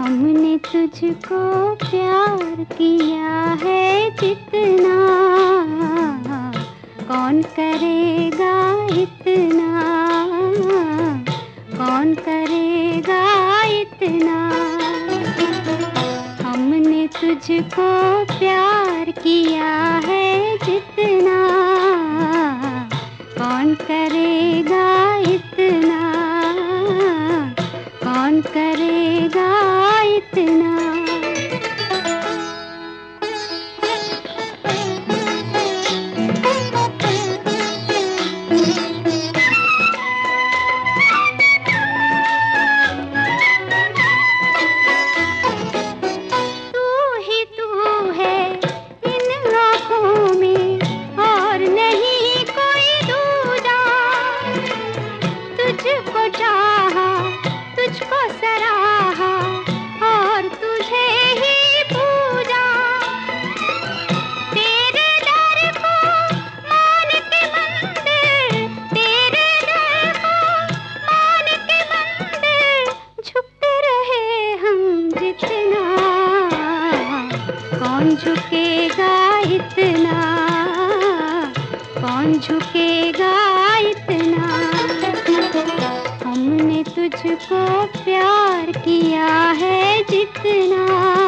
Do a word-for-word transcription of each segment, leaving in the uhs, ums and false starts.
हमने तुझको प्यार किया है जितना, कौन करेगा इतना, कौन करेगा इतना। हमने तुझको प्यार किया है जितना, कौन करेगा इतना, कौन करेगा इतना। तुझको चाहा, तुझको सराहा और तुझे ही पूजा। तेरे दर को मान के मंदिर, तेरे दर को मान के मंदिर, झुकते रहे हम जितना, कौन झुकेगा इतना, कौन झुकेगा इतना। हमने तुझको प्यार किया है जितना,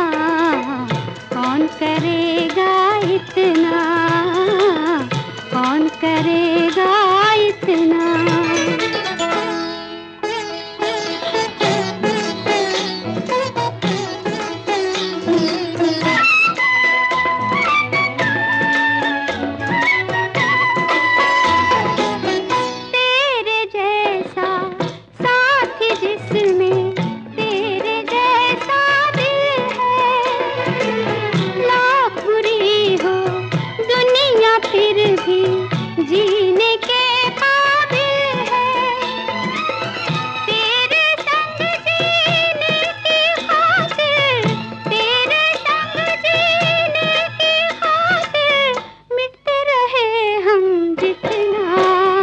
कौन करेगा इतना, कौन करेगा इतना। जीने के काबिल है, तेरे संग जीने की खातिर, तेरे संग जीने की खातिर, मिटते रहे हम जितना,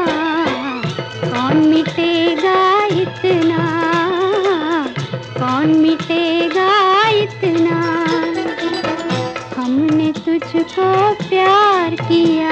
कौन मिटेगा इतना, कौन मिटेगा इतना। हमने तुझको प्यार किया